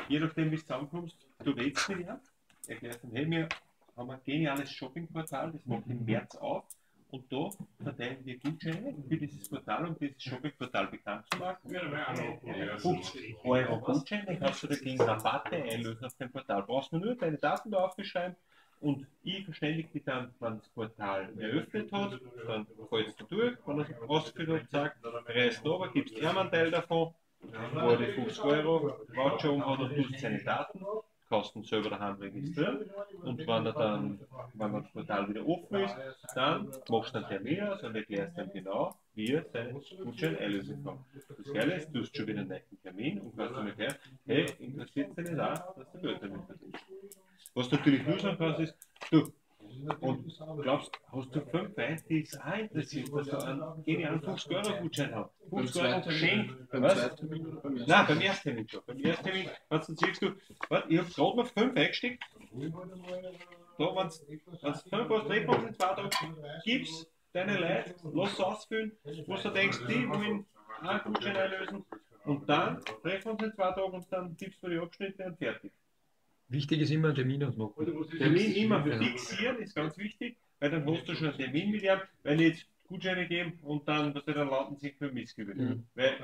je nachdem, wie du zusammenkommst, du redest mit ihm, erklärst ihm, hey, wir haben ein geniales Shoppingportal, das macht im März auf und da verteilen wir Gutscheine für dieses Portal, um dieses Shoppingportal bekannt zu machen. 50 € Gutschein, den kannst du dagegen Rabatte einlösen auf dem Portal. Brauchst du nur deine Daten da aufzuschreiben und ich verständige dich dann, wenn das Portal eröffnet hat, dann fällst du durch, wenn er ausgefüllt hat, sagt, reist over, gibst ihm einen Teil davon, wo er die 50 € Voucher umhat und tust seine Daten, kannst ihn selber daheim registrieren und wenn das Portal wieder offen ist, dann machst du einen Termin aus und erklärst ihm genau, wie er seinen Gutschein einlösen kann. Das Geile ist, du hast schon wieder einen neuen Termin und kannst ihm erklären, hey, interessiert es dich nicht auch, dass du Geld damit verdienst. Was du natürlich nur sagen kannst, ist, du, und glaubst, hast du 5 Leute, die es auch interessiert, dass du einen genialen 50-€ Gutschein hast? 50 € geschenkt. Was? Nein, beim ersten Termin schon. Beim ersten Termin, wenn du siehst, du, warte, ich habe gerade noch 5 eingesteckt. Da, wenn du 5 hast, treffen wir uns in 2 Tagen, gib's deine Leute, lass es ausfüllen, wo du denkst, die wollen einen Gutschein einlösen. Und dann treffen wir uns in 2 Tagen und dann gibst du die Abschnitte und fertig. Wichtig ist immer einen Termin ausmachen. Termin immer fixieren ist ganz wichtig, weil dann hast du schon einen Termin mit ihm, weil nicht Gutscheine geben und dann landen sie für Missgebühren. Weil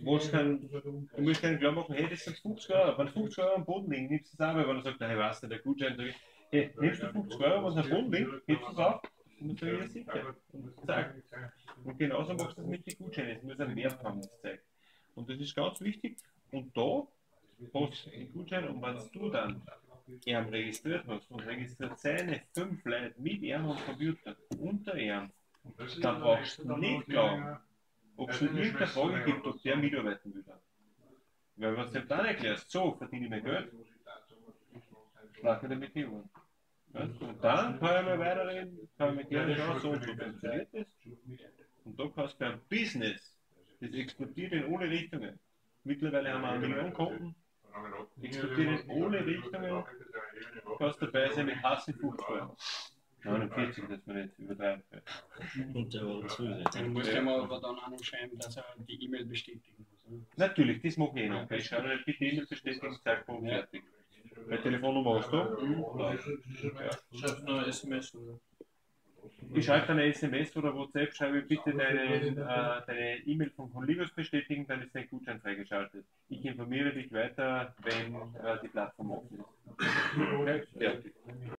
du musst keinen klar machen, hey, das sind 50 €. Wenn 50 € am Boden liegen, nimmst du es auch, weil wenn er sagt, hey, weißt du, der Gutschein, sag ich, hey, nimmst du 50 €, wenn es am Boden liegt, hebst du es auf und dann sage ich, ja sicher. Und zack. Und genauso machst du das mit den Gutscheinen, es muss einen Wert haben, das Zeug. Und das ist ganz wichtig. Und da hast du den Gutschein und wenn du dann ihn registriert hast und registriert seine 5 Leute mit ihm am Computer unter ihm, dann brauchst du nicht glauben, ob es irgendeine Frage gibt, ob der mitarbeiten will. Weil wenn du ihm dann erklärst, so verdiene ich mein Geld, schlag er damit hin. Und dann kann ich mal weiterreden, kann ich mir gerne schauen, so und so funktioniert das. Und da kannst du beim Business, das explodiert in alle Richtungen. Mittlerweile haben wir 1 Million Kunden, explodiert in alle Richtungen, kannst dabei sein mit Hass 50 €. 49, dass man nicht übertreiben kann. Und der war zusätzlich. Dann musst du ihm aber dann auch noch schreiben, dass er die E-Mail bestätigen muss. Natürlich, das mache ich noch. Ich schreibe nicht bitte E-Mail bestätigen, Zeitpunkt fertig. Meine Telefonnummer hast du? Schreibst du noch eine SMS oder? Ich schreibe eine SMS oder WhatsApp, schreibe bitte deine E-Mail von Conligos bestätigen, dann ist dein Gutschein freigeschaltet. Ich informiere dich weiter, wenn die Plattform offen ist. Okay, fertig.